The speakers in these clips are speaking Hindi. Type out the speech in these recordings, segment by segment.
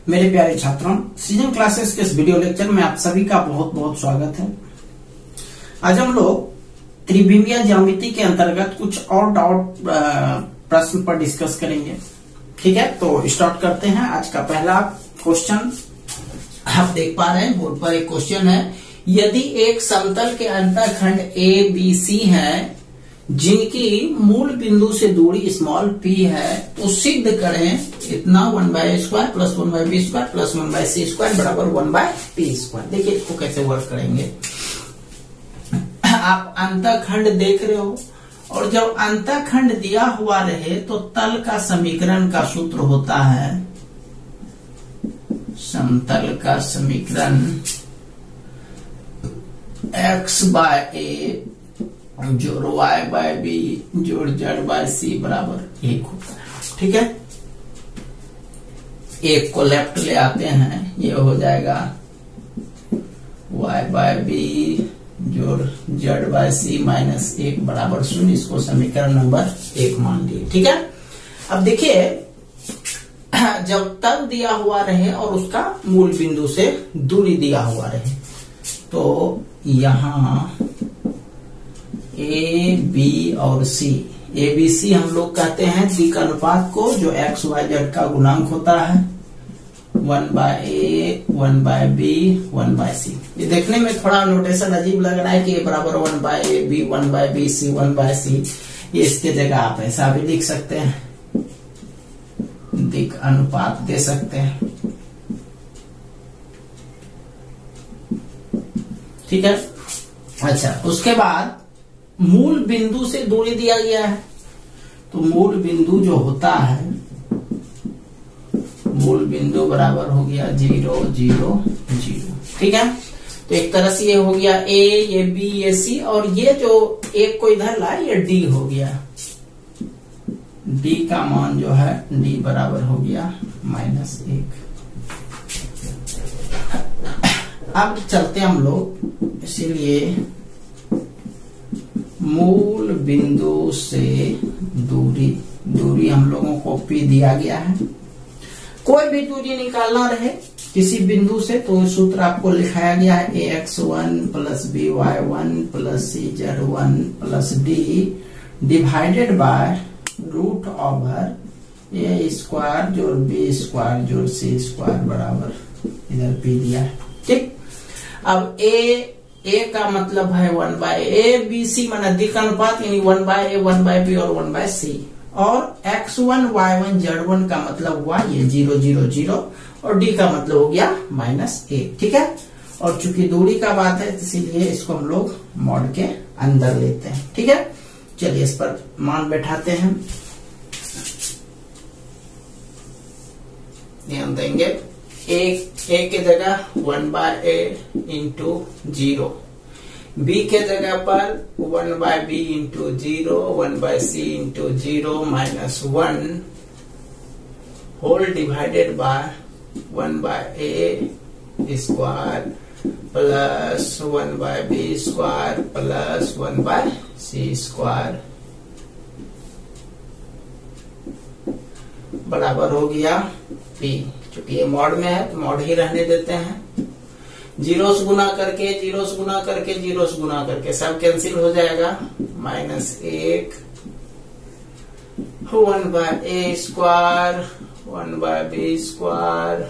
मेरे प्यारे छात्रों, सीजन क्लासेस के इस वीडियो लेक्चर में आप सभी का बहुत बहुत स्वागत है। आज हम लोग त्रिविमीय ज्यामिति के अंतर्गत कुछ और डाउट प्रश्न पर डिस्कस करेंगे। ठीक है, तो स्टार्ट करते हैं। आज का पहला क्वेश्चन आप देख पा रहे हैं बोर्ड पर। एक क्वेश्चन है, यदि एक समतल के अंतःखंड ए बी सी है जिनकी मूल बिंदु से दूरी स्मॉल p है, तो सिद्ध करें इतना 1/a² plus 1/b² plus 1/c² बराबर 1/p²। देखिए इसको कैसे वर्क करेंगे। आप अंतःखंड देख रहे हो और जब अंतःखंड दिया हुआ रहे तो तल का समीकरण का सूत्र होता है, समतल का समीकरण x/a जोड़ y/b जोड़ z/c बराबर 1 होता है। ठीक है, एक को लेफ्ट ले आते हैं, ये हो जाएगा y/b जोड़ z/c माइनस 1 बराबर 0। इसको समीकरण नंबर 1 मान लिए। ठीक है, अब देखिए जब तल दिया हुआ रहे और उसका मूल बिंदु से दूरी दिया हुआ रहे, तो यहां ए बी और सी, ए बी सी हम लोग कहते हैं दिक अनुपात को, जो एक्स वाई जेड का गुणांक होता है 1/a 1/b 1/c। ये देखने में थोड़ा नोटेशन अजीब लग रहा है कि ये बराबर 1/ab 1/bc 1/c। ये इसके जगह आप ऐसा भी लिख सकते हैं, दिक अनुपात दे सकते हैं। ठीक है, अच्छा उसके बाद मूल बिंदु से दूरी दिया गया है, तो मूल बिंदु जो होता है, मूल बिंदु बराबर हो गया 0 0 0। ठीक है, तो एक तरह से ये हो गया ए, ये बी, ये सी, और ये जो एक को इधर लाए ये डी हो गया। डी का मान जो है डी बराबर हो गया -1। अब चलते हम लोग, इसीलिए मूल बिंदु से दूरी हम लोगों को P दिया गया है। कोई भी दूरी निकालना रहे किसी बिंदु से, तो सूत्र आपको लिखाया गया है ax1 plus by1 plus cz1 plus d divided by root over a² जोड़ b² जोड़ c² बराबर इधर P दिया है। ठीक, अब ए का मतलब है 1/a b c माना दिक अनुपात, यानी 1/a 1/b और 1/c, और x1 y1 z1 का मतलब हुआ ये 0 0 0, और d का मतलब हो गया -1। ठीक है, और चूंकि दूरी का बात है इसीलिए इसको हम लोग मॉड के अंदर लेते हैं। ठीक है, चलिए इस पर मान बैठाते हैं। ध्यान देंगे, ए के जगह 1/a इंटू 0, b के जगह पर 1/b into 0, 1/c into 0 minus 1 whole divided by 1/a² plus 1/b² plus 1/c² बराबर हो गया p। चूंकि ये मॉड में है तो मॉड ही रहने देते हैं। जीरो से गुना करके जीरो से गुना करके जीरो से गुना करके सब कैंसिल हो जाएगा, -1 1/a² 1/b²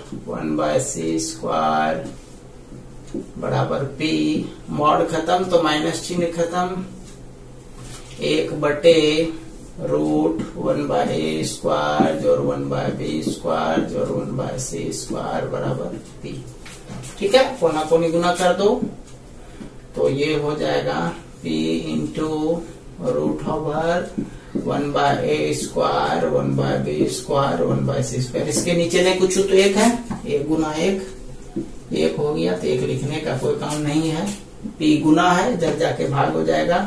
1/c² बराबर p। मॉड खत्म तो माइनस चिन्ह खत्म, 1/√1/a² जोड़ 1/b² जोड़ 1/c² बराबर p। ठीक है, कोना कोनी गुना कर दो तो ये हो जाएगा p into root over 1/a² 1/b² 1/c²। इसके नीचे नहीं कुछ तो 1 है, 1 गुना 1 हो गया, तो 1 लिखने का कोई काम नहीं है। p गुना है, जब जाके भाग हो जाएगा,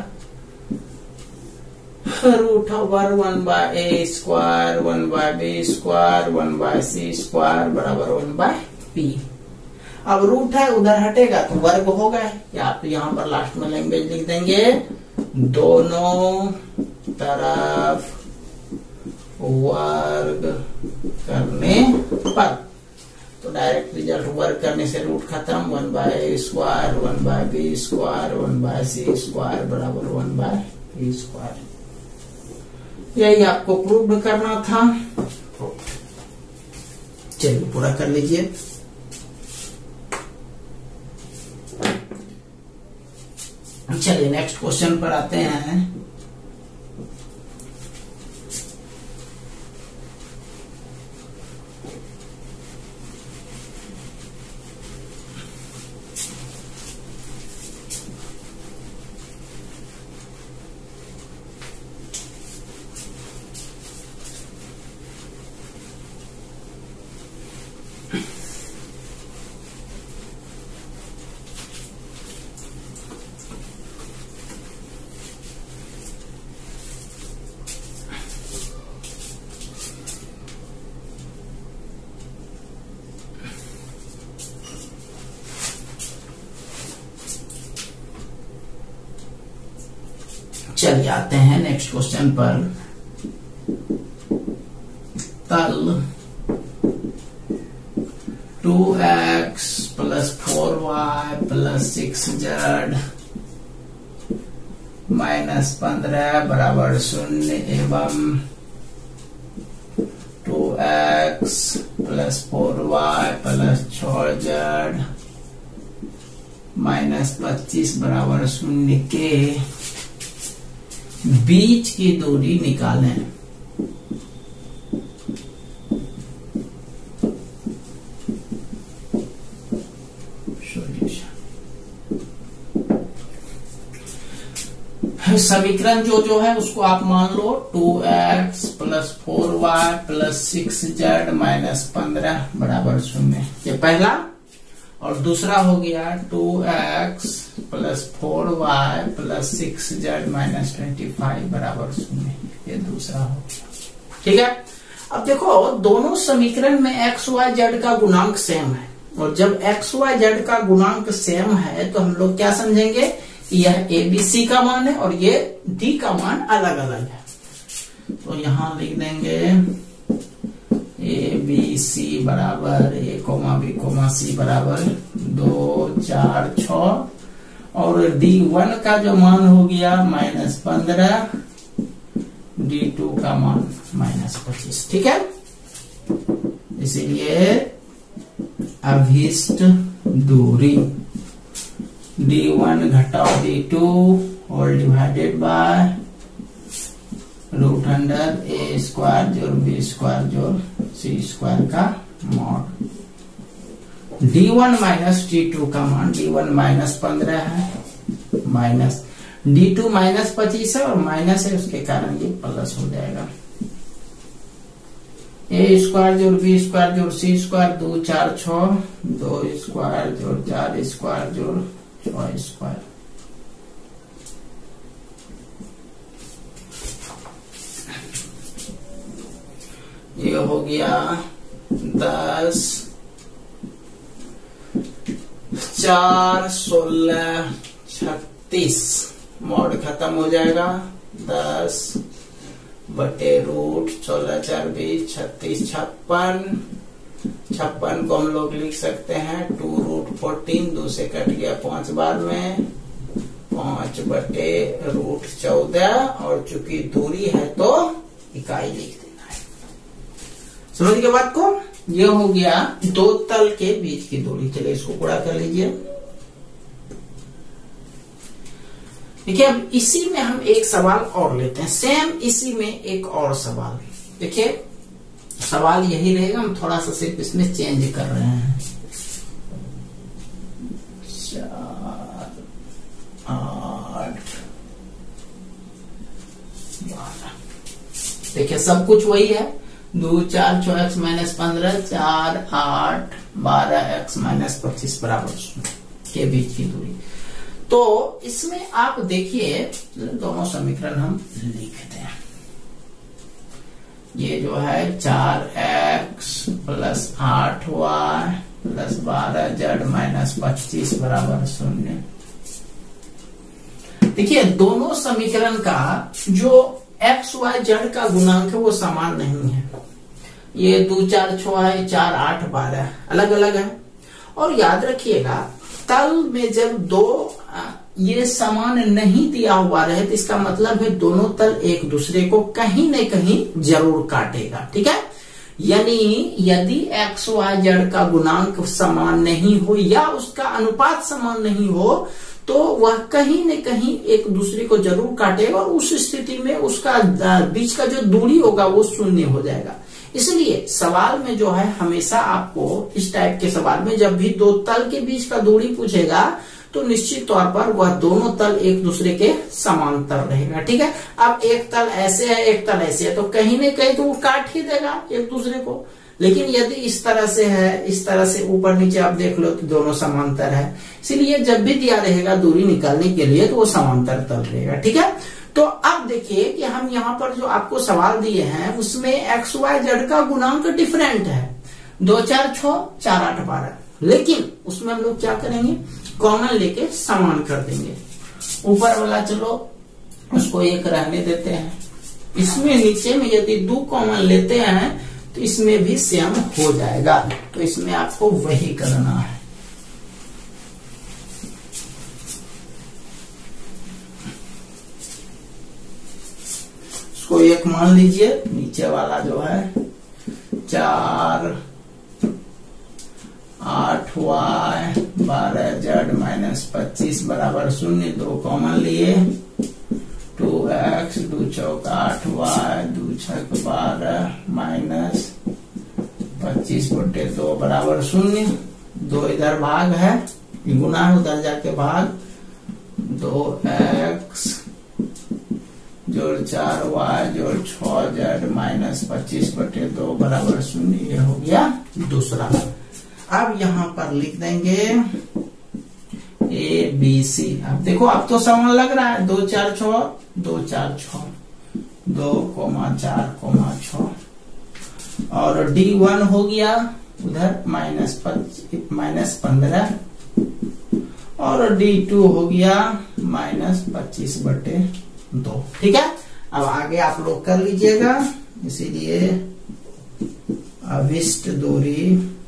root over 1/a² 1/b² 1/c² बराबर 1/p। अब रूट है उधर हटेगा तो वर्ग होगा, या आप यहाँ पर लास्ट में लैंग्वेज लिख देंगे, दोनों तरफ वर्ग करने पर तो डायरेक्ट रिजल्ट वर्क करने से रूट खत्म, 1/a² 1/b² 1/c² बराबर 1/e²। यही आपको प्रूव करना था। चलिए पूरा कर लीजिए। चलिए नेक्स्ट क्वेश्चन पर आते हैं। चलिए आते हैं नेक्स्ट क्वेश्चन पर। तल 2x + 4y + 6z - 15 बराबर 0 एवं 2x + 4y + 6z - 25 बराबर 0 के बीच की दूरी निकालें। समीकरण जो है उसको आप मान लो 2x + 4y + 6z - 15 बराबर 0। ये पहला, और दूसरा हो गया 2x + 4y + 6z - 25 बराबर 0। ये दूसरा हो गया। ठीक है। अब देखो दोनों समीकरण में x y z का गुणांक सेम है, और जब x y z का गुणांक सेम है तो हम लोग क्या समझेंगे कि यह a b c का मान है और ये d का मान अलग अलग है। तो यहां लिख देंगे a b c बराबर a, b, c बराबर 2, 4, 6, और d1 का जो मान हो गया -15, d2 का मान -25। ठीक है। इसीलिए अभीष्ट दूरी d1 घटाओ d2 whole divided bye √a² जोड़ b² जोड़ c² का मॉड। d1 - d2 का मान, d1 -15 है, माइनस d2 -25 है और माइनस है, उसके कारण ये प्लस हो जाएगा। a² जोड़ b² जोड़ c² 2, 4, 6 2² जोड़ 4² जोड़ 6²। ये हो गया 10, 4, 16, 36। मॉड खत्म हो जाएगा। 10 बटे रूट 16, 4, 20, 36, 56। 56 को हम लोग लिख सकते हैं 2√14, 2 से कट गया 5 बार में, 5 बटे √14, और चूंकि दूरी है तो इकाई लिख देना है। समझ गए बात को। ये हो गया दो तल के बीच की दूरी। चलिए इसको पूरा कर लीजिए। देखिए अब इसी में हम एक सवाल और लेते हैं, सेम इसी में एक और सवाल। देखिए सवाल यही रहेगा, हम थोड़ा सा सिर्फ इसमें चेंज कर रहे हैं। 4, 8, 12। देखिए सब कुछ वही है। 2, 4, 6x - 15, 4, 8, 12x - 25 बराबर 0 के बीच की दूरी। तो इसमें आप देखिए दोनों समीकरण हम लिखते हैं। ये जो है 4x + 8y + 12z - 25 बराबर 0। देखिए दोनों समीकरण का जो x y z का गुणांक है वो समान नहीं है। ये 2 4 6 है, 4 8 12 अलग अलग है। और याद रखिएगा तल में जब दो ये समान नहीं दिया हुआ रहे तो इसका मतलब है दोनों तल एक दूसरे को कहीं न कहीं जरूर काटेगा। ठीक है, यानी यदि एक्स वाई जेड का गुणांक समान नहीं हो या उसका अनुपात समान नहीं हो तो वह कहीं न कहीं एक दूसरे को जरूर काटेगा और उस स्थिति में उसका बीच का जो दूरी होगा वो शून्य हो जाएगा। इसलिए सवाल में जो है हमेशा आपको इस टाइप के सवाल में जब भी दो तल के बीच का दूरी पूछेगा तो निश्चित तौर पर वह दोनों तल एक दूसरे के समांतर रहेगा। ठीक है, अब एक तल ऐसे है एक तल ऐसे है तो कहीं न कहीं तो वो काट ही देगा एक दूसरे को। लेकिन यदि इस तरह से है, इस तरह से ऊपर नीचे आप देख लो तो दोनों समांतर है, इसलिए जब भी दिया रहेगा दूरी निकालने के लिए तो वो समांतर तल रहेगा। ठीक है, तो अब देखिए कि हम यहाँ पर जो आपको सवाल दिए हैं उसमें एक्स वाई जेड का गुणांक डिफरेंट है, 2 4 6 4 8 12, लेकिन उसमें हम लोग क्या करेंगे कॉमन लेके समान कर देंगे। ऊपर वाला चलो उसको एक रहने देते हैं, इसमें नीचे में यदि 2 कॉमन लेते हैं तो इसमें भी सेम हो जाएगा, तो इसमें आपको वही करना है। इसको एक मान लीजिए, नीचे वाला जो है 4 8 वाई 12 जेड माइनस 25 बराबर 0, 2 कॉमन लिए, 2x 2 चौक 8 वाई 2 छक 12 माइनस 25/2 बराबर 0, 2 इधर भाग है गुना है उधर जाके भाग, 2x जोड़ 4 वाई जोड़ 6 जेड माइनस 25/2 बराबर 0, ये हो गया दूसरा। अब यहाँ पर लिख देंगे ए बी सी। अब देखो अब तो समान लग रहा है, 2 4 6 2 4 6 2 4 6 और D1 हो गया उधर -15 और D2 हो गया -25/2। ठीक है, अब आगे आप लोग कर लीजिएगा। इसीलिए अभिष्ट दूरी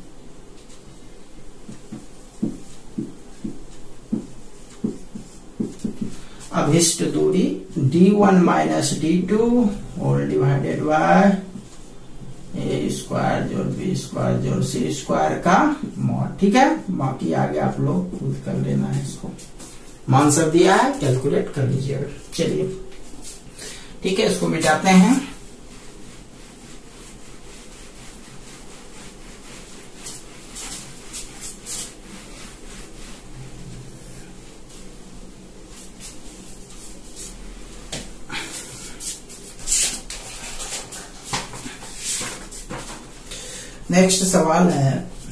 D1 minus D2 whole divided by A square जोड़ बी स्क्वायर जोड़ सी स्क्वायर का मॉड। ठीक है, बाकी आगे आप लोग खुद कर लेना है, इसको मान सब दिया है कैलकुलेट कर लीजिएगा। चलिए ठीक है, इसको मिटाते हैं। नेक्स्ट सवाल है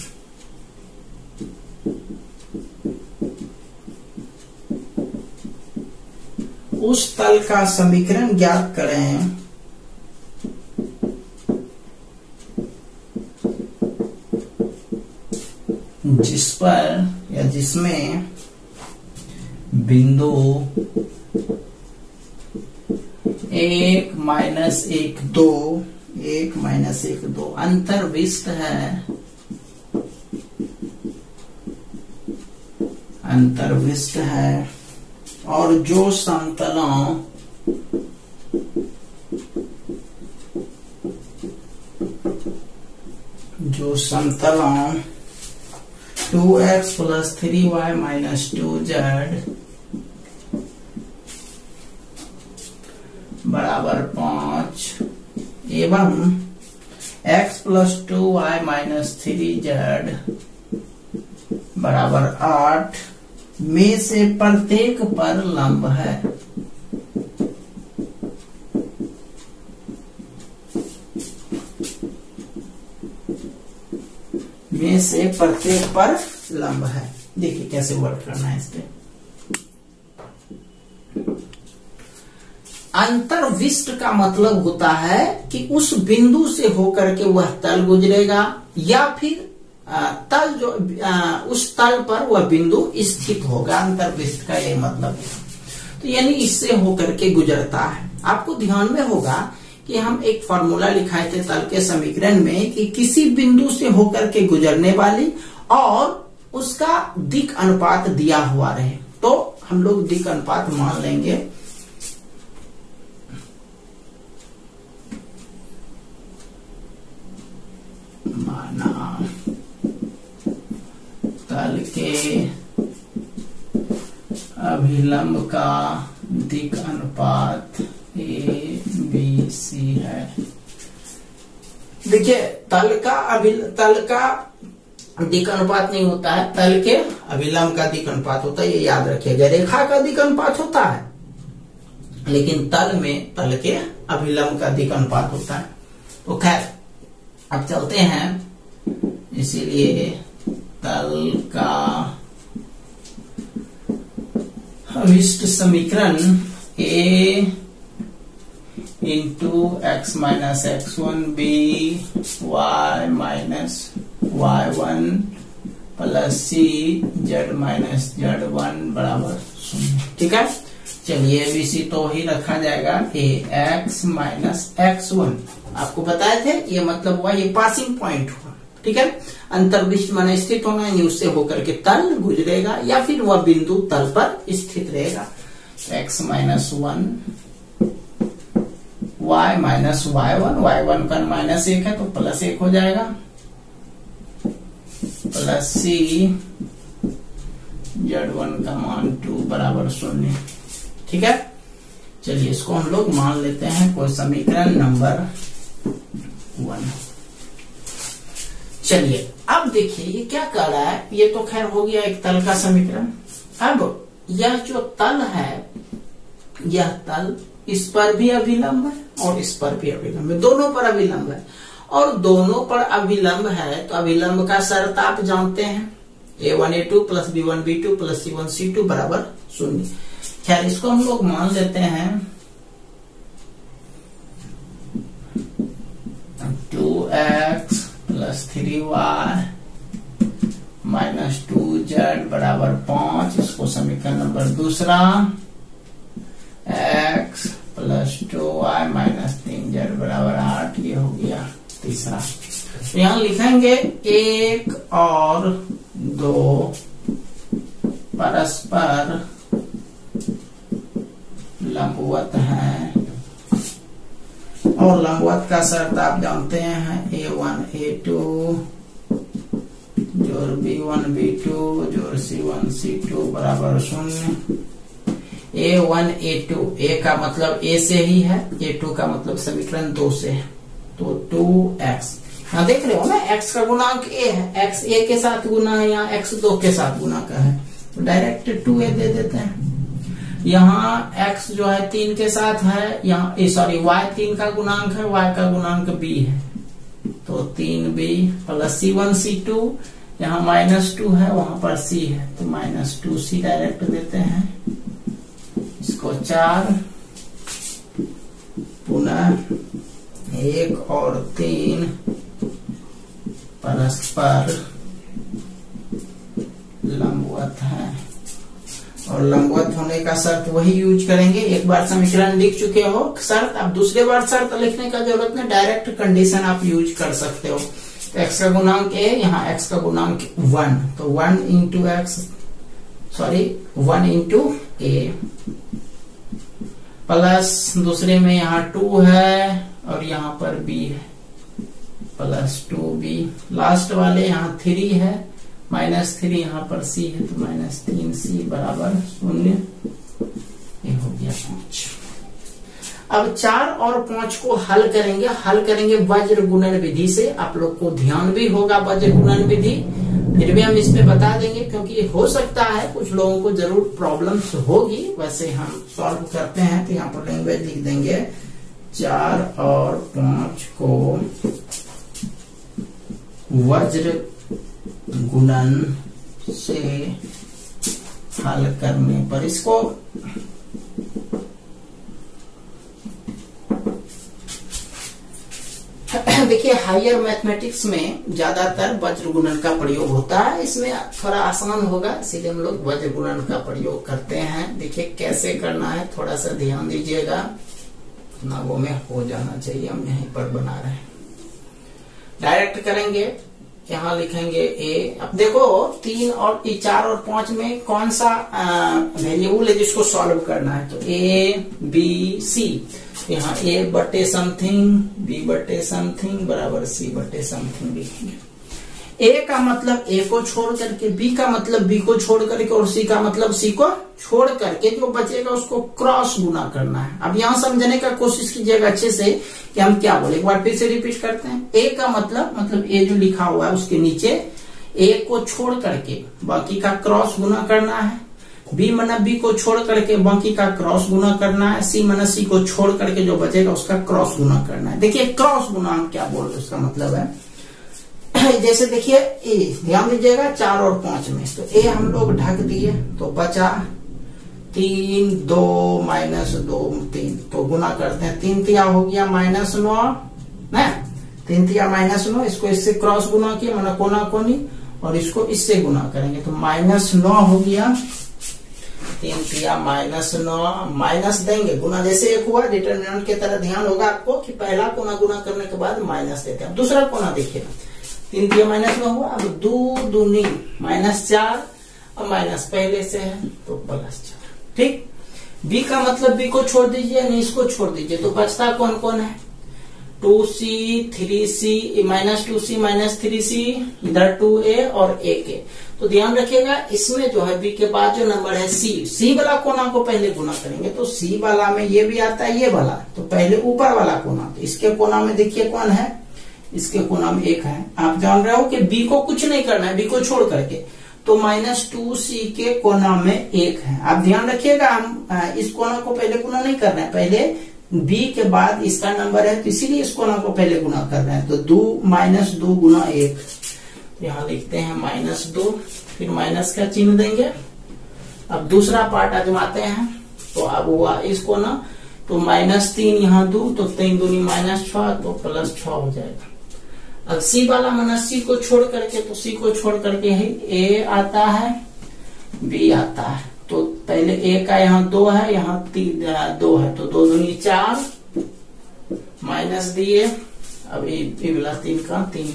उस तल का समीकरण ज्ञात करें जिस पर या जिसमें बिंदु 1 माइनस 1 2 1 माइनस 1 2 अंतर्विष्ट है और जो समतलों समतलों 2x plus 3y minus 2z बराबर 5 एवं x plus 2y minus 3z बराबर 8 में से प्रत्येक पर लंब है। में से प्रत्येक पर लंब है। देखिए कैसे वर्क करना है इस पे। अंतर्विष्ट का मतलब होता है कि उस बिंदु से होकर के वह तल गुजरेगा या फिर तल जो उस तल पर वह बिंदु स्थित होगा। अंतर्विष्ट का यह मतलब है। तो यानी इससे होकर के गुजरता है। आपको ध्यान में होगा कि हम एक फॉर्मूला लिखाए थे तल के समीकरण में कि किसी बिंदु से होकर के गुजरने वाली और उसका दिक् अनुपात दिया हुआ रहे, तो हम लोग दिक् अनुपात मान लेंगे माना तल के अभिलंब का दिक् अनुपात ABC है। देखिए तल का दिक् अनुपात नहीं होता है, तल के अभिलंब का दिक् अनुपात होता है, ये याद रखिएगा। रेखा का दिक् अनुपात होता है लेकिन तल में तल के अभिलंब का दिक् अनुपात होता है। तो खैर अब चलते हैं, इसीलिए तल का अभिष्ट समीकरण A into x minus x1 b y minus y1 plus c z minus z1 बराबर 0। ठीक है, चलिए ABC तो ही रखा जाएगा A x माइनस x1। आपको बताए थे ये मतलब हुआ ये पासिंग पॉइंट हुआ। ठीक है, अंतर्विष्ट माने स्थित होना, यानी उससे होकर के तल गुजरेगा या फिर वह बिंदु तल पर स्थित रहेगा। x minus 1 y minus y1, y1 का माइनस 1 है तो प्लस 1 हो जाएगा, प्लस c z1 का मान 2 बराबर 0। ठीक है, चलिए इसको हम लोग मान लेते हैं कोई समीकरण नंबर 1। चलिए अब देखिए ये क्या कह रहा है, ये तो खैर हो गया एक तल का समीकरण। अब यह जो तल है, यह तल इस पर भी अभिलंब है और इस पर भी अभिलंब है, दोनों पर अभिलंब है। और दोनों पर अभिलंब है तो अभिलंब का शर्त आप जानते हैं, A1 A2 plus B1 B2 plus C1 C2 बराबर 0। खैर इसको हम लोग मान लेते हैं 2x plus 3y minus 2z बराबर 5। इसको समीकरण नंबर दूसरा, x plus 2y minus 3z बराबर 8, ये हो गया तीसरा। तो यहां लिखेंगे 1 और 2 परस्पर लंबवत हैं और लंबवत का शर्त आप जानते हैं, A1 A2 जोड़ B1 B2 जोड़ C1 C2 बराबर 0। A1 A2, A का मतलब A से ही है, A2 का मतलब समीकरण 2 से है, तो 2x। यहाँ देख रहे हो ना x का गुणांक A है, x A के साथ गुना है, यहाँ x 2 के साथ गुना का है, तो डायरेक्ट 2A दे देते हैं। यहाँ x जो है 3 के साथ है, यहाँ y 3 का गुणांक है, y का गुणांक b है, तो 3b प्लस C1 C2, यहाँ माइनस 2 है, वहां पर c है, तो माइनस 2c डायरेक्ट देते हैं। इसको 4 पुनः 1 और 3 परस्पर लंबवत है, और लंबवत होने का शर्त वही यूज करेंगे। एक बार समीकरण लिख चुके हो शर्त, अब दूसरे बार शर्त लिखने का जरूरत नहीं, डायरेक्ट कंडीशन आप यूज कर सकते हो। तो x का गुणांक a, यहाँ x का गुणांक 1, तो 1 इंटू a प्लस दूसरे में यहाँ 2 है और यहाँ पर b है, प्लस 2b, लास्ट वाले यहाँ 3 है, माइनस 3 यहाँ पर c है, तो माइनस 3c बराबर 0। ये हो गया 5। अब 4 और 5 को हल करेंगे वज्र गुणन विधि से। आप लोग को ध्यान भी होगा वज्र गुणन विधि, फिर भी हम इसमें बता देंगे क्योंकि हो सकता है कुछ लोगों को जरूर प्रॉब्लम्स होगी, वैसे हम सॉल्व करते हैं। तो यहाँ पर लैंग्वेज लिख देंगे 4 और 5 को वज्र गुणन से हल करने पर, इसको देखिए हायर मैथमेटिक्स में ज्यादातर वज्र गुणन का प्रयोग होता है, इसमें थोड़ा आसान होगा इसीलिए हम लोग वज्र गुणन का प्रयोग करते हैं। देखिए कैसे करना है, थोड़ा सा ध्यान दीजिएगा। उतना वो में हो जाना चाहिए, हम यहीं पर बना रहे हैं। डायरेक्ट करेंगे, यहाँ लिखेंगे ए। अब देखो 3 और 4 और 5 में कौन सा वेरिएबल है जिसको सॉल्व करना है, तो ए बी सी। यहाँ ए बटे समथिंग, बी बटे समथिंग बराबर सी बटे समथिंग लिखेंगे। ए का मतलब ए को छोड़ करके, बी का मतलब बी को छोड़ करके, और सी का मतलब सी को छोड़ करके जो बचेगा उसको क्रॉस गुना करना है। अब यहाँ समझने का कोशिश कीजिएगा अच्छे से कि हम क्या बोले, एक बार फिर से रिपीट करते हैं। ए का मतलब ए जो लिखा हुआ है उसके नीचे ए को छोड़ करके बाकी का क्रॉस गुना करना है। बी मना बी को छोड़ करके बाकी का क्रॉस गुना करना है। सी मना सी को छोड़ करके जो बचेगा उसका क्रॉस गुना करना है। देखिए क्रॉस गुना हम क्या बोल रहे हैं, उसका मतलब है जैसे देखिए ए, ध्यान दीजिएगा 4 और 5 में, तो ए हम लोग ढक दिए तो बचा 3, 2 माइनस 2 3, तो गुना करते हैं। 3 तिया हो गया -9 ना, 3 तिया -9, इसको इससे क्रॉस गुना किया माना कोना कोनी, और इसको इससे गुना करेंगे तो -9 हो गया। 3 तिया -9, माइनस देंगे, गुना जैसे एक हुआ डिटरमिनेंट की तरह ध्यान होगा आपको कि पहला कोना गुना करने के बाद माइनस देते हैं। दूसरा कोना देखिए 3 तिया -9 हुआ, अब 2 दूनी -4, और माइनस पहले से है तो +4, ठीक। बी का मतलब बी को छोड़ दीजिए, नहीं इसको छोड़ दीजिए, तो बचता कौन कौन है, 2c 3c -2c -3c, इधर 2a और 1a। तो ध्यान रखिएगा इसमें जो है बी के बाद जो नंबर है सी वाला कोना को पहले गुना करेंगे, तो सी वाला में ये भी आता है ये वाला, तो पहले ऊपर वाला कोना, तो इसके कोना में देखिए कौन है, इसके कोना में 1 है। आप जान रहे हो कि बी को कुछ नहीं करना है, बी को छोड़ करके, तो -2c के कोना में 1 है। आप ध्यान रखिएगा हम इस कोना को पहले गुना नहीं कर रहे हैं, पहले बी के बाद इसका नंबर है तो इसीलिए इस कोना को पहले गुना कर रहे हैं, तो 2 गुना 1, यहाँ लिखते हैं -2, फिर माइनस का चिन्ह देंगे। अब दूसरा पार्ट आजमाते हैं, तो अब हुआ इस कोना, तो -3 यहाँ 2, तो 3 दूनी -6, तो +6 हो जाएगा। अब सी वाला माना सी को छोड़ करके, तो सी को छोड़ करके ही ए आता है बी आता है, तो पहले ए का यहाँ 2 है, यहाँ 2 है, तो 2 दूनी 4 माइनस दिए, अब ए वाला 3 का 3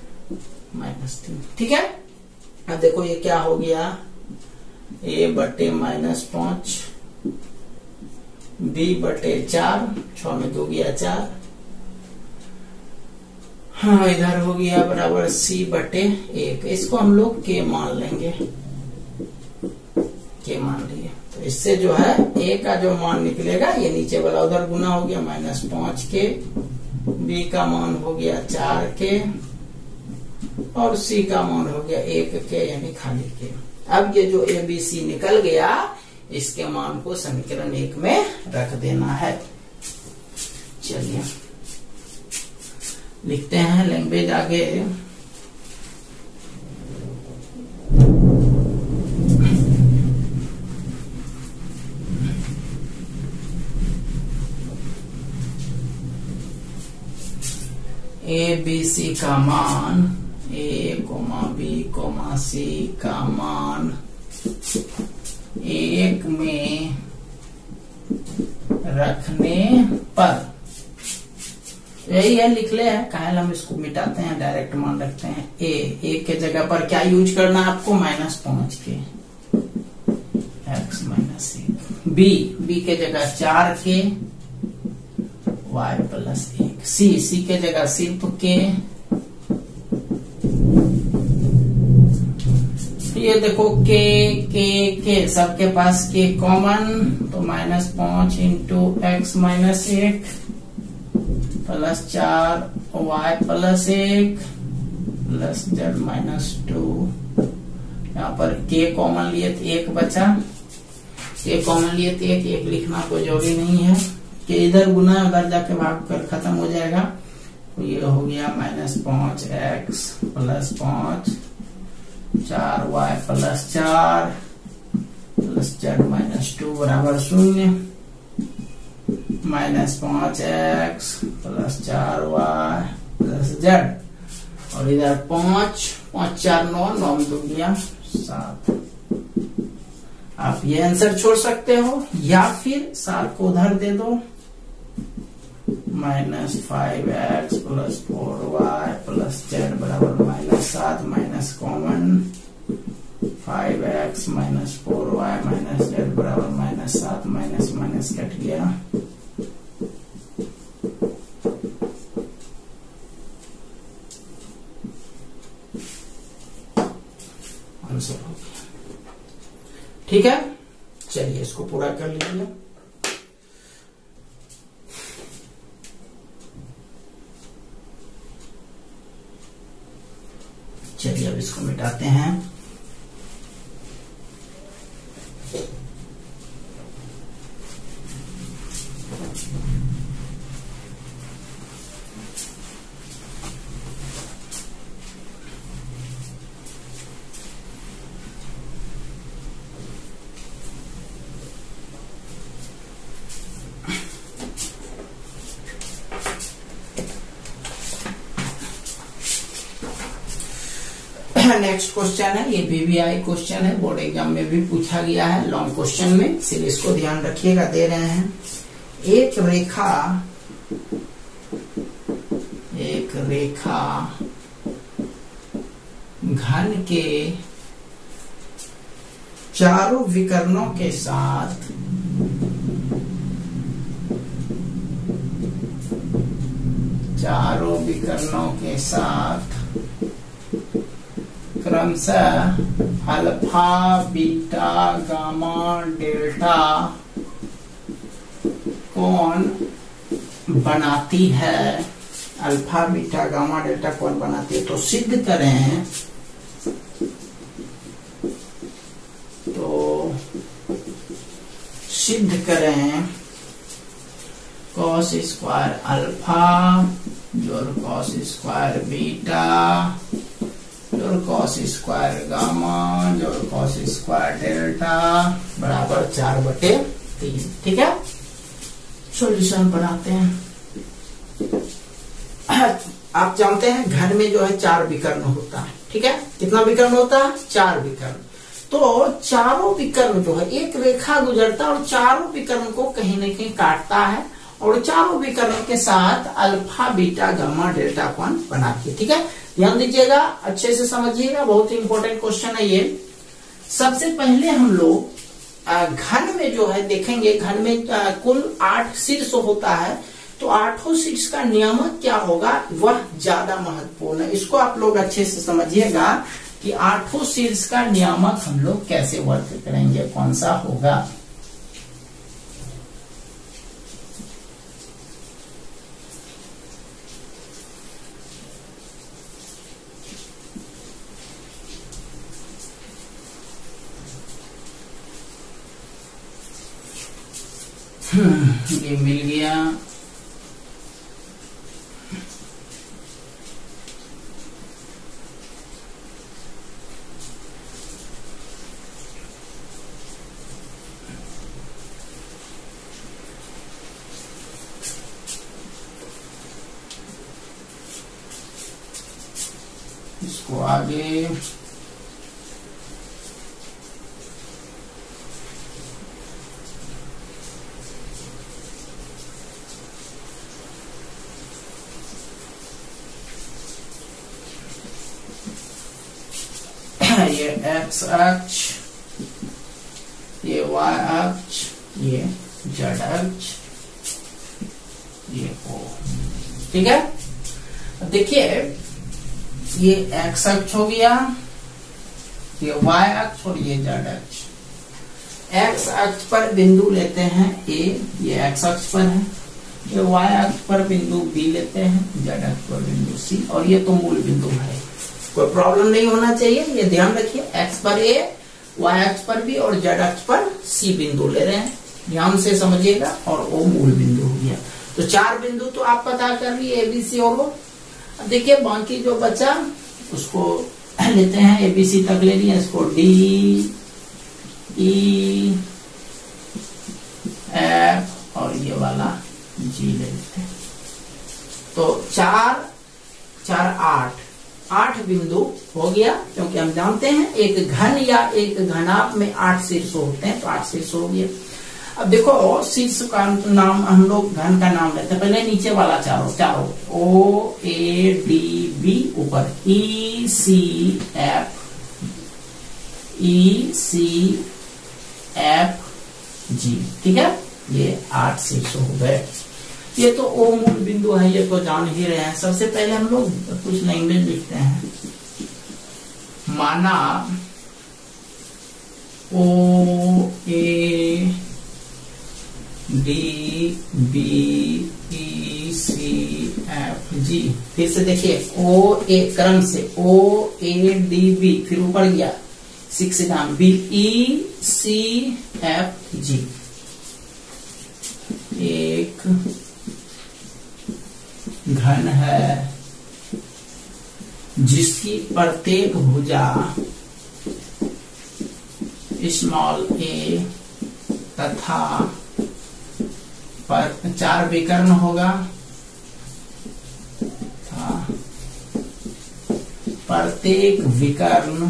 -3, ठीक है। अब देखो ये क्या हो गया, ए बटे -5, बी बटे 4, 6 में 2 गया 4, हाँ इधर हो गया बराबर सी बटे 1। इसको हम लोग के मान लेंगे, के मान लिए, तो इससे जो है ए का जो मान निकलेगा ये नीचे वाला उधर गुना हो गया -5 के, बी का मान हो गया 4 के, और सी का मान हो गया 1 के, यानी खाली के। अब ये जो ए बी सी निकल गया, इसके मान को समीकरण 1 में रख देना है। चलिए लिखते हैं लैंग्वेज आगे, ए बी सी का मान, ए बी सी का मान 1 में रखने पर, यही है लिख ले है, काहे हम इसको मिटाते हैं, डायरेक्ट मान रखते हैं। ए के जगह पर क्या यूज करना है आपको, -5 के x -1, बी के जगह 4 के y +1, सी के जगह सिर्फ के, ये देखो के सबके पास के कॉमन, तो -5 इंटू x -1 +4 y +1 z-2, यहाँ पर के कॉमन लिए तो 1 बचा, के कॉमन लिए तो 1 लिखना कोई जरूरी नहीं है, कि इधर गुना उधर जाके भाग कर खत्म हो जाएगा, तो ये हो गया -5x +5 4y +4 z-2 बराबर 0, -5x +4y z, और इधर 5 4 9 9 में 2 गया 7। आप ये आंसर छोड़ सकते हो, या फिर 7 को उधर दे दो, minus 5x plus 4y plus z बराबर minus 7 minus common 5x minus 4y minus z बराबर माइनस 7 माइनस माइनस कट गया, आंसर हो गया। ठीक है, चलिए इसको पूरा कर लीजिए। चलिए अब इसको मिटाते हैं। नेक्स्ट क्वेश्चन है, ये बीबीआई क्वेश्चन है, बोर्ड एग्जाम में भी पूछा गया है लॉन्ग क्वेश्चन में, इसलिए इसको ध्यान रखिएगा। दे रहे हैं एक रेखा घन के चारों विकर्णों के साथ क्रमशः अल्फा बीटा गामा डेल्टा कोण बनाती है, अल्फा बीटा गामा डेल्टा कोण बनाती है, तो सिद्ध करें, कॉस स्क्वायर अल्फा जोड़ कॉस स्क्वायर बीटा जोड़ कॉस स्क्वायर गामा जोड़ कॉस स्क्वायर डेल्टा बराबर 4/3। ठीक है, सॉल्यूशन बनाते हैं। आप जानते हैं घन में जो है 4 विकर्ण होता है। ठीक है, कितना विकर्ण होता है? 4 विकर्ण। तो चारों विकर्ण जो है, एक रेखा गुजरता है और चारों विकर्ण को कहीं न कहीं काटता है और चारों विकर्ण के साथ अल्फा बीटा गामा डेल्टा कोण बनाती है। ठीक है, ध्यान दीजिएगा, अच्छे से समझिएगा, बहुत ही इंपॉर्टेंट क्वेश्चन है ये। सबसे पहले हम लोग घन में जो है देखेंगे, घन में कुल 8 शीर्ष होता है, तो 8 शीर्ष का नियामक क्या होगा वह ज्यादा महत्वपूर्ण है। इसको आप लोग अच्छे से समझिएगा कि 8 शीर्ष का नियामक हम लोग कैसे वर्क करेंगे, कौन सा होगा। ये मिल गया। इसको आगे ये एक्स अक्ष, ये वाई अक्ष, ये जेड अक्ष, ये ओ। ठीक है, देखिए ये एक्स अक्ष हो गया, ये वाई अक्ष और ये जेड अक्ष। एक्स अक्ष पर बिंदु लेते हैं ए, ये एक्स अक्ष पर है, ये वाई अक्ष पर बिंदु बी लेते हैं, जेड अक्ष पर बिंदु सी, और ये तो मूल बिंदु है, कोई प्रॉब्लम नहीं होना चाहिए, ये ध्यान रखिए। एक्स पर ए, वाई अक्ष पर बी और जेड अक्ष पर सी बिंदु ले रहे हैं, ध्यान से समझिएगा, और ओ मूल बिंदु हो गया। तो 4 बिंदु तो आप पता कर लिए, ए बी सी और ओ। अब देखिए बाकी जो बचा उसको लेते हैं, ए बी सी तक ले लिए, इसको डी ई एफ और ये वाला जी ले लेते हैं। तो 4 4 8 बिंदु हो गया, क्योंकि हम जानते हैं एक घन या एक घनाभ में 8 शीर्ष होते हैं, तो 8 शीर्ष हो गया। अब देखो शीर्ष का नाम हम लोग घन का नाम लेते हैं, पहले नीचे वाला चारों ओ ए डी बी ऊपर ई सी एफ जी, ठीक है। ये 8 शीर्ष हो गए। ये तो ओ मूल बिंदु है, ये तो जान ही रहे हैं। सबसे पहले हम लोग कुछ लैंग्वेज लिखते हैं। माना O A D B E C F G, फिर से देखिए ओ ए क्रम से ओ ए डी बी, फिर ऊपर गया 6 नाम बी ई सी एफ जी। एक घन है जिसकी प्रत्येक भुजा स्मॉल ए तथा पर 4 विकर्ण होगा, प्रत्येक विकर्ण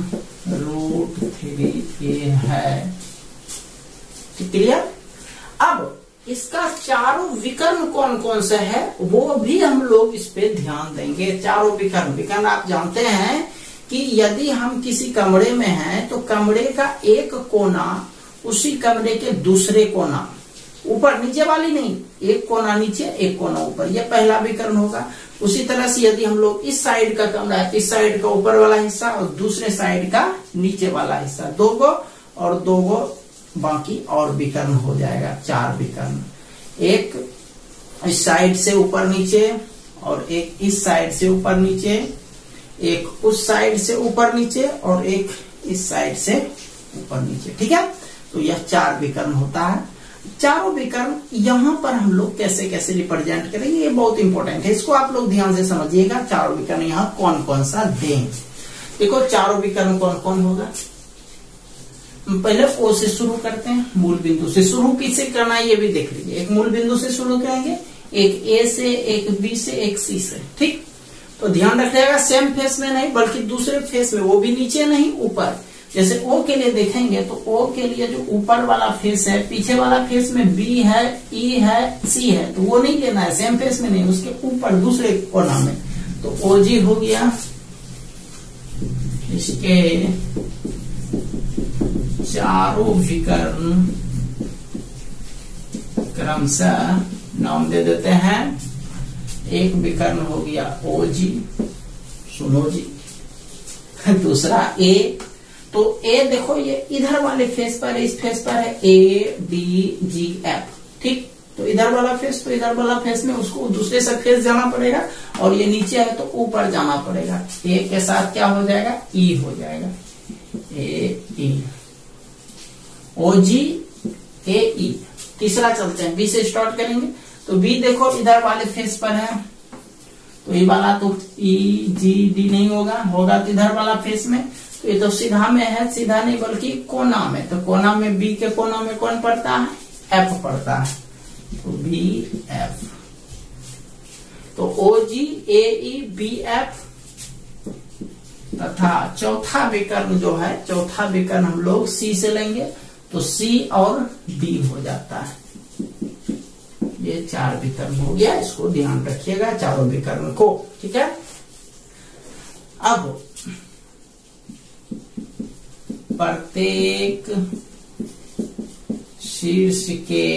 √3a है। क्लियर? अब इसका चारों विकर्ण कौन कौन से है वो भी हम लोग इस पे ध्यान देंगे। चारों विकर्ण आप जानते हैं कि यदि हम किसी कमरे में हैं तो कमरे का एक कोना उसी कमरे के दूसरे कोना, ऊपर नीचे वाली नहीं, एक कोना नीचे एक कोना ऊपर, यह पहला विकर्ण होगा। उसी तरह से यदि हम लोग इस साइड का कमरा है, इस साइड का ऊपर वाला हिस्सा और दूसरे साइड का नीचे वाला हिस्सा, 2 गो और 2 गो बाकी और विकर्ण हो जाएगा, 4 विकर्ण। एक इस साइड से ऊपर नीचे और एक इस साइड से ऊपर नीचे, एक उस साइड से ऊपर नीचे और एक इस साइड से ऊपर नीचे, ठीक है। तो यह 4 विकर्ण होता है। चारों विकर्ण यहाँ पर हम लोग कैसे कैसे रिप्रेजेंट करेंगे ये बहुत इंपॉर्टेंट है, इसको आप लोग ध्यान से समझिएगा। चारों विकर्ण यहाँ कौन कौन सा दें। देखो चारों विकर्ण कौन कौन होगा। पहले ओ से शुरू करते हैं, मूल बिंदु से। शुरू किससे करना है ये भी देख लीजिए। एक मूल बिंदु से शुरू करेंगे, एक ए से, एक बी से, एक सी से, ठीक। तो ध्यान रखिएगा सेम फेस में नहीं बल्कि दूसरे फेस में, वो भी नीचे नहीं ऊपर। जैसे ओ के लिए देखेंगे तो ओ के लिए जो ऊपर वाला फेस है, पीछे वाला फेस में बी है, ई है, सी है, तो वो नहीं लेना है, सेम फेस में नहीं, उसके ऊपर दूसरे कोना में। तो ओ जी हो गया। इसके चारों विकर्ण क्रमशः नाम दे देते हैं। एक विकर्ण हो गया ओ जी, सुनो जी। दूसरा ए, तो ए देखो ये इधर वाले फेस पर है, इस फेस पर है ए डी जी एफ, ठीक। तो इधर वाला फेस, तो इधर वाला फेस में उसको दूसरे से फेस जाना पड़ेगा और ये नीचे है तो ऊपर जाना पड़ेगा। ए के साथ क्या हो जाएगा, ई हो जाएगा, ए ई ओ जी ए ई। तीसरा चलते हैं, बी से स्टार्ट करेंगे। तो बी देखो इधर वाले फेस पर है, तो ये वाला तो ई जी डी नहीं होगा, होगा तो इधर वाला फेस में। तो ये तो सीधा में है, सीधा नहीं बल्कि कोना में। तो कोना में बी के कोना में कौन पड़ता है, एफ पड़ता है, तो बी एफ। तो ओ जी ए ई बी एफ तथा चौथा विकर्ण जो है, चौथा विकर्ण हम लोग सी से लेंगे, तो सी और डी हो जाता है। ये 4 विकर्ण हो गया, इसको ध्यान रखिएगा चारों विकर्ण को, ठीक है। अब प्रत्येक शीर्ष के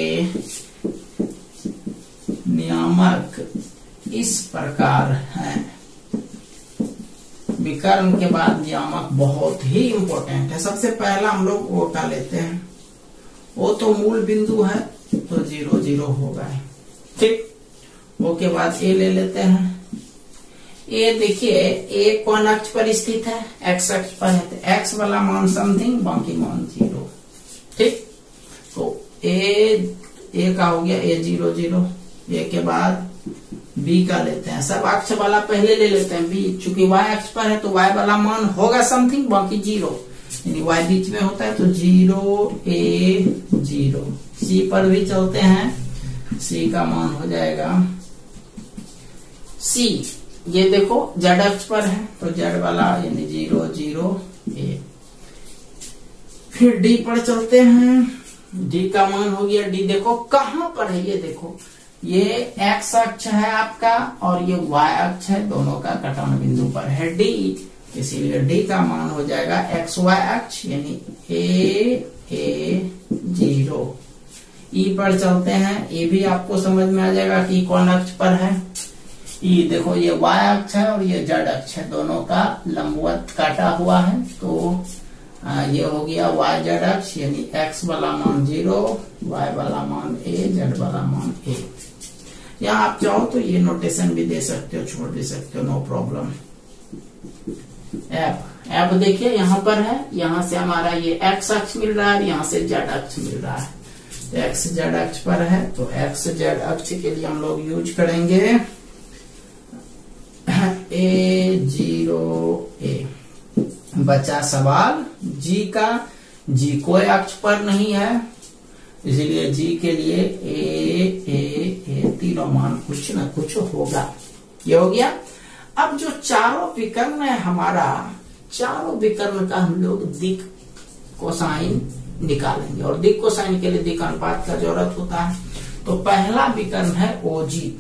नियामक इस प्रकार हैं। विकर्ण के बाद नियामक बहुत ही इंपॉर्टेंट है। सबसे पहला हम लोग ओ का लेते हैं। ओ तो मूल बिंदु है तो 0 0 होगा, ठीक। ओ के बाद ए ले लेते हैं। ए देखिए ए कौन अक्ष पर स्थित है, एक्स अक्ष पर है, तो एक्स वाला मान समथिंग, बाकी मान 0, ठीक। तो ए का हो गया ए 0 0। ए के बाद बी का लेते हैं, सब अक्ष वाला पहले ले लेते हैं। बी चूंकि वाई अक्ष पर है तो वाई वाला मान होगा समथिंग, बाकी 0, यानी वाई बीच में होता है तो 0 A 0। सी पर भी चलते हैं, सी का मान हो जाएगा सी। ये देखो जेड अक्ष पर है तो जेड वाला यानी 0 0 A। फिर डी पर चलते हैं, डी का मान हो गया डी। देखो कहां पर है, ये देखो ये एक्स अक्ष है आपका और ये वाई अक्ष है, दोनों का कटान बिंदु पर है डी, इसीलिए डी का मान हो जाएगा एक्स वाई अक्ष यानी ए 0। ई पर चलते हैं, ये भी आपको समझ में आ जाएगा कि कौन अक्ष पर है। ई देखो ये वाई अक्ष है और ये जेड अक्ष है, दोनों का लंबवत काटा हुआ है, तो ये हो गया वाई जेड अक्ष यानी एक्स वाला मान 0, वाई वाला मान ए, जेड वाला मान ए। यहाँ आप चाहो तो ये नोटेशन भी दे सकते हो, छोड़ भी सकते हो, नो प्रॉब्लम। एफ देखिए यहाँ पर है, यहाँ से हमारा ये एक्स अक्ष मिल रहा है, यहाँ से जेड अक्ष मिल रहा है, तो एक्स जेड अक्ष पर है, तो एक्स जेड अक्ष के लिए हम लोग यूज करेंगे A0A। बचा सवाल जी का, जी कोई अक्ष पर नहीं है, इसीलिए जी के लिए ए तीनों मान कुछ न कुछ होगा। ये हो गया। अब जो चारों विकर्ण है हमारा, चारों विकर्ण का हम लोग दिक कोसाइन निकालेंगे, और दिक कोसाइन के लिए दिक अनुपात का जरूरत होता है। तो पहला विकर्ण है ओजी,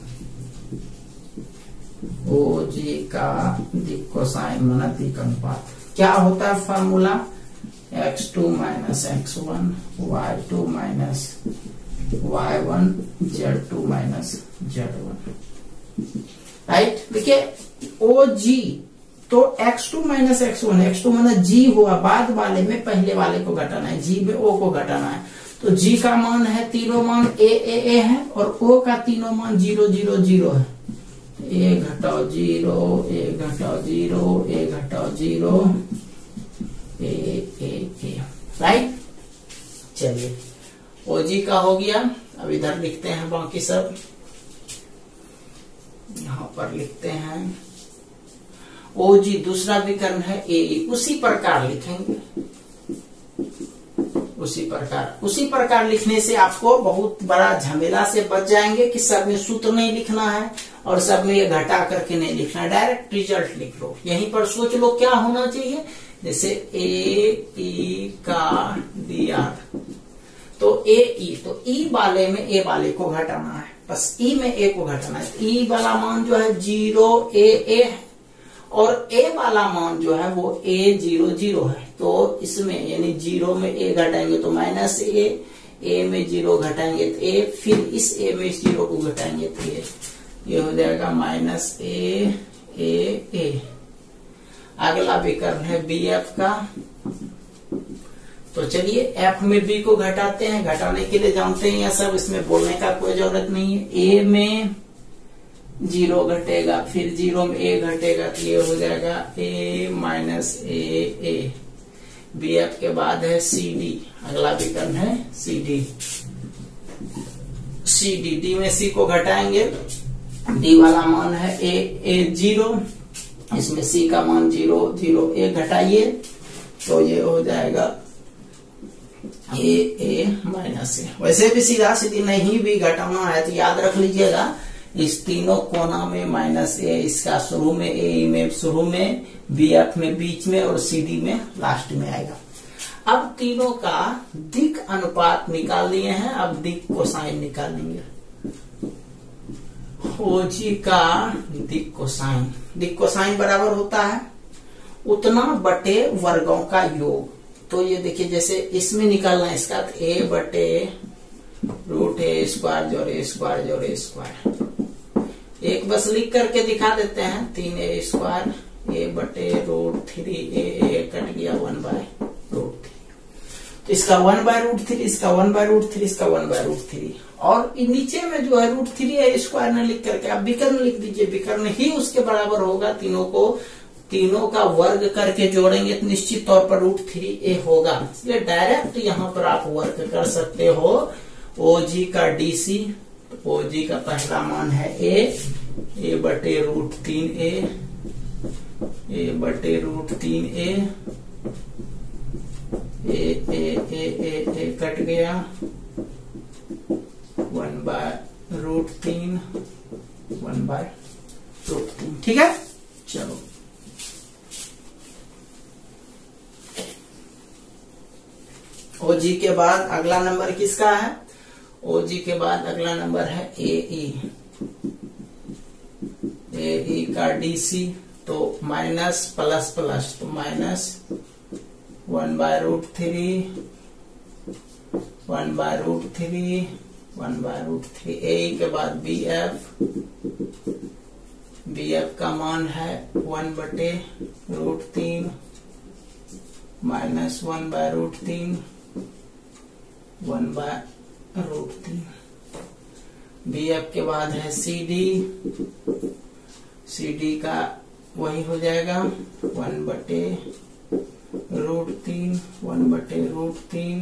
ओजी का दिक कोसाइन माना दिक अनुपात क्या होता है formula, x2 minus x1 y2 minus y1 z2 minus z1, right. देखिए OG तो x2 minus x1, x2 minus g हुआ, बाद वाले में पहले वाले को घटाना है, g में o को घटाना है, तो g का मान है, तीनों मान a है और o का तीनों मान 0 0 0 है, a घटाओ 0, a घटाओ 0, a घटाओ 0, ए, राइट। चलिए ओजी का हो गया। अब इधर लिखते हैं बाकी सब, यहां पर लिखते हैं ओजी दूसरा विकर्ण है ए, उसी प्रकार लिखेंगे, उसी प्रकार लिखने से आपको बहुत बड़ा झमेला से बच जाएंगे कि सब में सूत्र नहीं लिखना है और सब में ये घटा करके नहीं लिखना है, डायरेक्ट रिजल्ट लिख लो। यहीं पर सोच लो क्या होना चाहिए, जैसे ए का dr, तो ए तो ई वाले में ए वाले को घटाना है, बस ई में ए को घटाना है। ई वाला मान जो है 0 ए है और ए वाला मान जो है वो a0 0 है, तो इसमें यानी 0 में a घटाएंगे तो माइनस ए में 0 घटाएंगे तो a, फिर इस a में इस 0 को घटाएंगे तो ये हो जाएगा माइनस ए। अगला विकर्ण है BF का, तो चलिए F में B को घटाते हैं, घटाने के लिए जानते हैं यह सब, इसमें बोलने का कोई जरूरत नहीं है। A में 0 घटेगा, फिर 0 में a घटेगा, तो ये हो जाएगा a माइनस ए। BF के बाद है CD, अगला विकर्ण है CD। D में C को घटाएंगे, D वाला मान है a 0, इसमें C का मान 0 0 a घटाइए, तो ये हो जाएगा a माइनस ए। वैसे भी सीधा सीधी नहीं भी घटाना है तो याद रख लीजिएगा, इस तीनों कोना में माइनस ए, इसका शुरू में ए में शुरू में, BF में बीच में और CD में लास्ट में आएगा। अब तीनों का दिक अनुपात निकाल लिए हैं, अब दिक कोसाइन निकालेंगे। ओजी का दिक कोसाइन बराबर होता है उतना बटे वर्गों का योग। तो ये देखिए जैसे इसमें निकालना है इसका, तो a बटे रूट ए स्क्वायर जोड़ ए स्क्वायर जोड़ ए स्क्वायर, एक बस लिख करके दिखा देते हैं, 3a स्क्वायर a बटे रूट 3 कट गया 1/√3, तो इसका 1/√3, इसका 1/√3, इसका 1/√3, और नीचे में जो है √3 है स्क्वायर न लिख करके आप विकर्ण लिख दीजिए, विकर्ण ही उसके बराबर होगा। तीनों का वर्ग करके जोड़ेंगे तो निश्चित तौर पर √3a होगा, इसलिए डायरेक्ट यहाँ पर आप वर्ग कर सकते हो। OG का DC, OG का पहला मान है a बटे √3a, a बटे √3a, ए कट गया 1/√3, 1/√3, ठीक है। चलो ओजी के बाद अगला नंबर किसका है? ओजी के बाद अगला नंबर है एई। एई का डीसी तो माइनस प्लस प्लस, तो माइनस 1/√3 1/√3 1/√3। एई के बाद बीएफ, बीएफ का मान है 1/√3 माइनस 1/√3 1/√3। बीएफ के बाद है सीडी, सीडी का वही हो जाएगा 1/√3 1/√3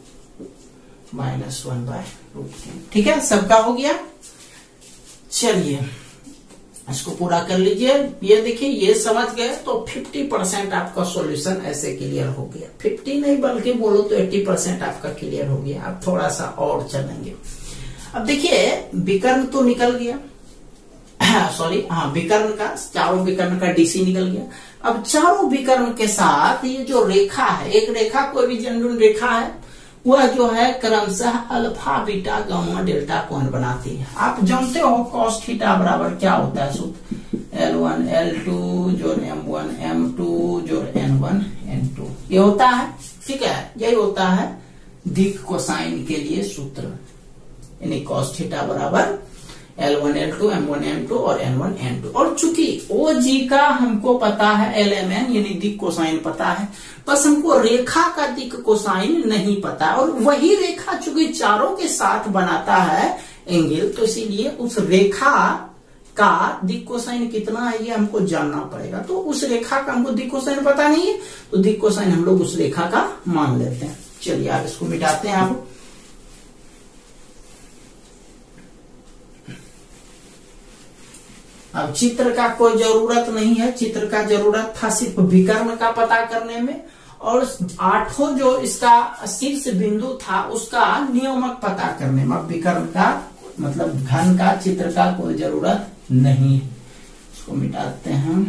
माइनस 1/√3। ठीक है, सबका हो गया। चलिए इसको पूरा कर लीजिए। ये देखिए, ये समझ गए तो 50% आपका सॉल्यूशन ऐसे क्लियर हो गया। 50 नहीं बल्कि बोलो तो 80% आपका क्लियर हो गया। अब थोड़ा सा और चलेंगे। अब देखिए विकर्ण तो निकल गया, सॉरी हाँ, विकर्ण का, चारों विकर्ण का डीसी निकल गया। अब चारों विकर्ण के साथ ये जो रेखा है, एक रेखा कोई भी जनरल रेखा है, वह जो है क्रमशः अल्फा बीटा गामा डेल्टा कोण बनाती है। आप जानते हो cos थीटा बराबर क्या होता है सूत्र? L1 L2 जोड़ M1 M2 जोड़ N1 N2 ये होता है। ठीक है, यही होता है दिक् कोसाइन के लिए सूत्र, यानी cos थीटा बराबर L1 L2 M1 M2 और N1 N2। और चूंकि OG का हमको पता है LMN यानी दिक् कोसाइन पता है, बस हमको रेखा का दिक् कोसाइन नहीं पता। और वही रेखा चूंकि चारों के साथ बनाता है एंगल, तो इसीलिए उस रेखा का दिक् कोसाइन कितना है ये हमको जानना पड़ेगा। तो उस रेखा का हमको दिक् कोसाइन पता नहीं है, तो दिक् कोसाइन हम लोग उस रेखा का मान लेते हैं। चलिए आप इसको मिटाते हैं। आप अब चित्र का कोई जरूरत नहीं है, चित्र का जरूरत था सिर्फ विकर्ण का पता करने में, और आठों जो इसका शीर्ष बिंदु था उसका नियमक पता करने में। अब विकर्ण का मतलब घन का, चित्र का कोई जरूरत नहीं है। इसको मिटाते हैं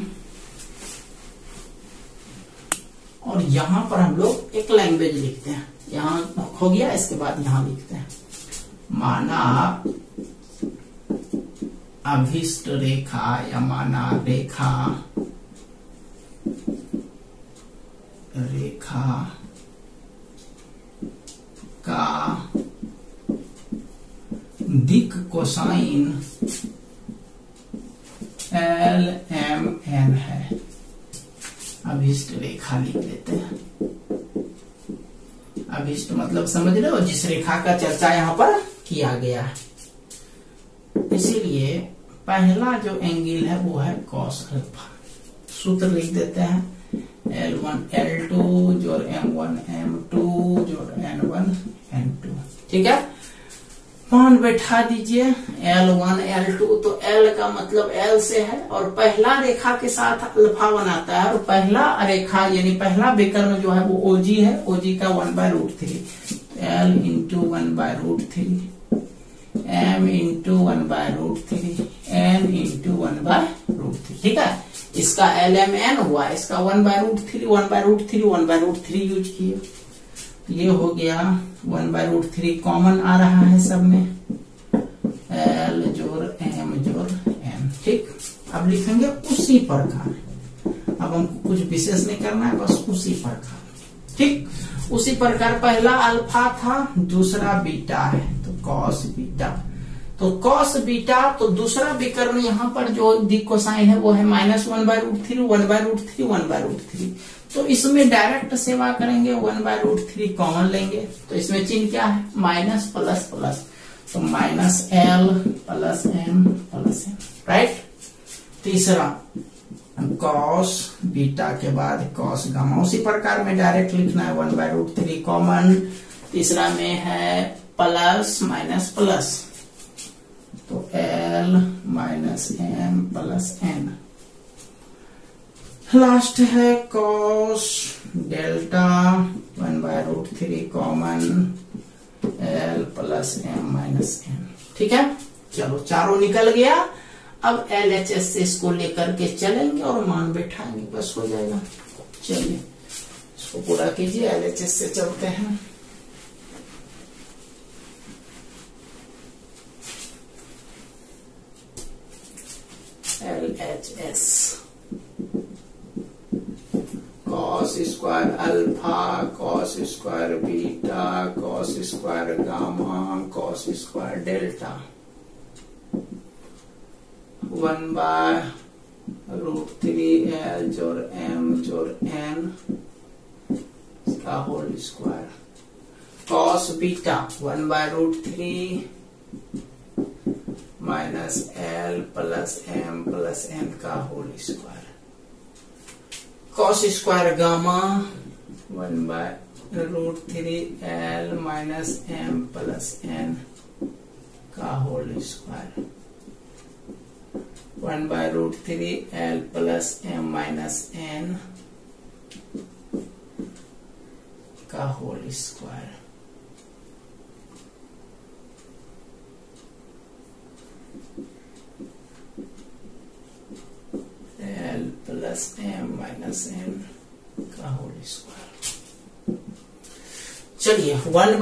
और यहां पर हम लोग एक लैंग्वेज लिखते हैं। यहां हो गया, इसके बाद यहां लिखते हैं माना अभिष्ट रेखा या माना रेखा का दिक् कोसाइन LMN है। अभिष्ट रेखा लिख लेते हैं। अभिष्ट मतलब समझ रहे हो, जिस रेखा का चर्चा यहाँ पर किया गया है। इसीलिए पहला जो एंगल है वो है cos अल्फा। सूत्र लिख देते हैं L1 L2 जोड़ M1 M2 जोड़ N1 N2। ठीक है, मान बैठा दीजिए L1 L2, तो L का मतलब L से है और पहला रेखा के साथ अल्फा बनाता है, और पहला रेखा यानी पहला विकर्ण जो है वो OG है। OG का 1/√3 L into 1/√3 M into 1/√3 N into 1/√3। ठीक है, इसका LMN हुआ, इसका 1/√3 1/√3 1/√3 यूज किए। ये हो गया 1/√3 कॉमन आ रहा है सब में, L जोड़ M जोड़ N। ठीक, अब लिखेंगे उसी प्रकार। अब हमको कुछ विशेष नहीं करना है, बस उसी प्रकार। ठीक, उसी प्रकार पहला अल्फा था, दूसरा बीटा है, तो cos बीटा। तो cos बीटा, तो दूसरा विकर्ण यहाँ पर जो दिक् कोसाइन है वो है -1/√3 1/√3 1/√3। तो इसमें डायरेक्ट सेवा करेंगे, 1/√3 कॉमन लेंगे, तो इसमें चिन्ह क्या है? माइनस प्लस प्लस, तो -L plus M plus M। Right, तीसरा cos बीटा के बाद cos गामा, उसी प्रकार में डायरेक्ट लिखना है 1/√3 कॉमन। तीसरा में है प्लस माइनस प्लस, तो L minus M plus N। Last है cos delta 1/√3 common L plus M minus M। ठीक है, चलो चारों निकल गया। अब LHS से इसको लेकर के चलेंगे और मान बैठाएंगे, बस हो जाएगा। चलिए इसको पूरा कीजिए, LHS से चलते हैं। RHS cos square alpha cos square beta cos square gamma cos square delta 1/√3 L जोड़ M जोड़ N का whole square cos beta 1/√3 minus L plus M plus N का whole square cos square gamma 1/√3 L minus M plus N का whole square 1/√3 L plus M minus N का whole square L plus M minus N का होल स्क्वायर। चलिए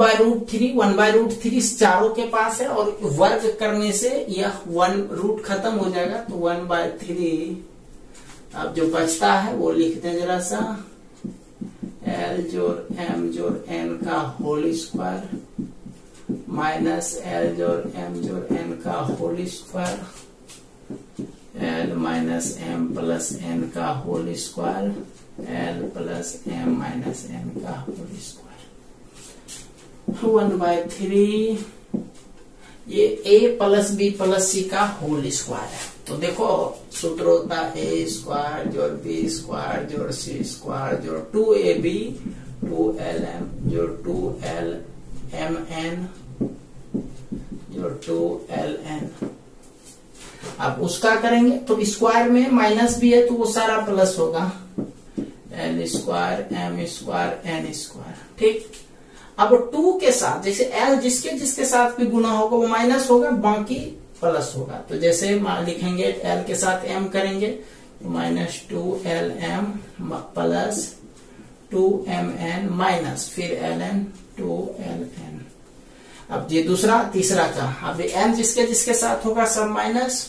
1/√3 चारों के पास है और वर्ग करने से यह 1 रूट खत्म हो जाएगा तो 1/3 अब जो बचता है वो लिखते हैं जरा सा L जोड़ M जोड़ N का होल स्क्वायर माइनस L जोड़ M जोड़ N का whole square L minus M plus N का whole square L plus M minus N का होल स्क्वायर 1/3 ये A plus B plus C का होल स्क्वायर है। तो देखो सूत्र होता है A स्क्वायर जोड़ B स्क्वायर जोड़ C स्क्वायर जोड़ 2AB 2LM जोड़ 2LMN जोड़ 2LN। अब उसका करेंगे तो स्क्वायर में माइनस भी है तो वो सारा प्लस होगा L square M square N square. ठीक, अब 2 के साथ जैसे L जिसके जिसके साथ भी गुना होगा वो माइनस होगा बाकी प्लस होगा। तो जैसे लिखेंगे L के साथ M करेंगे तो minus 2LM plus 2MN minus फिर LN 2LN। अब ये दूसरा तीसरा का अब M जिसके जिसके साथ होगा सब माइनस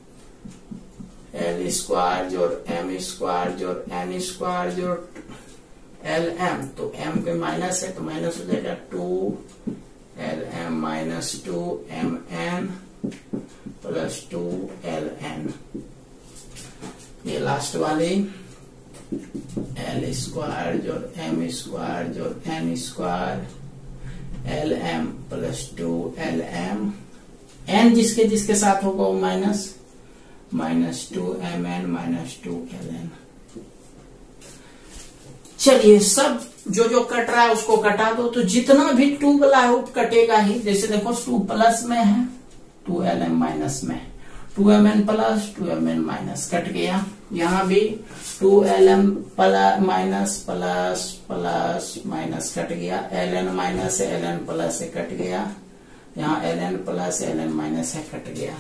L स्क्वायर जोड़ M स्क्वायर जोड़ N स्क्वायर जोड़ LM तो M पे माइनस है तो माइनस हो जाएगा 2LM minus 2MN plus 2LN। ये लास्ट वाली L स्क्वायर जोड़ M स्क्वायर जोड़ N square LM plus 2LM N जिसके जिसके साथ होगा वो माइनस 2MN माइनस 2LN। चलिए सब जो जो कट रहा है उसको कटा दो तो जितना भी 2 वाला है वो कटेगा ही। जैसे देखो 2 प्लस में है 2LM माइनस में 2MN plus 2MN minus cut गया। यहाँ भी 2LM minus plus plus minus cut गया। LN माइनस है LN प्लस है कट गया। यहाँ LN प्लस LN माइनस है कट गया।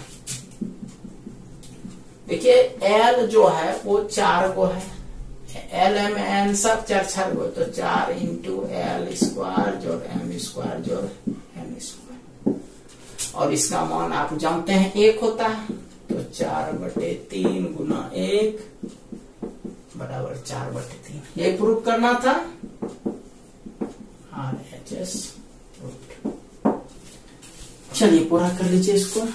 देखिए L जो है वो 4 को है LM N सब 4 को तो 4 इंटू L स्क्वायर जोड़ M स्क्वायर जोड़ N स्क्वायर और इसका मान आप जानते हैं 1 होता है तो 4/3 गुना 1 बराबर 4/3। ये प्रूव करना था RHS रूट। चलिए पूरा कर लीजिए इसको।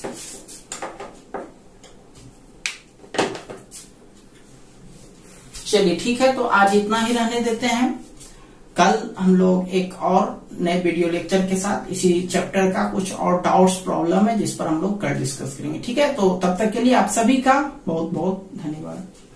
चलिए ठीक है तो आज इतना ही रहने देते हैं। कल हम लोग एक और नए वीडियो लेक्चर के साथ इसी चैप्टर का कुछ और डाउट्स प्रॉब्लम है जिस पर हम लोग कल डिस्कस करेंगे। ठीक है तो तब तक के लिए आप सभी का बहुत बहुत धन्यवाद।